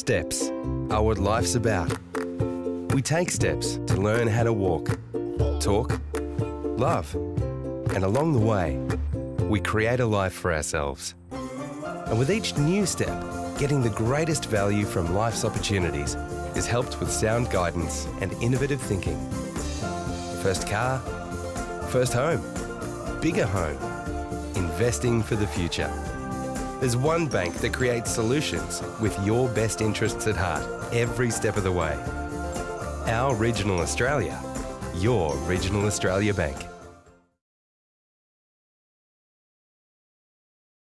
Steps are what life's about. We take steps to learn how to walk, talk, love, and along the way, we create a life for ourselves. And with each new step, getting the greatest value from life's opportunities is helped with sound guidance and innovative thinking. First car, first home, bigger home, investing for the future. There's one bank that creates solutions with your best interests at heart every step of the way. Our Regional Australia, your Regional Australia Bank.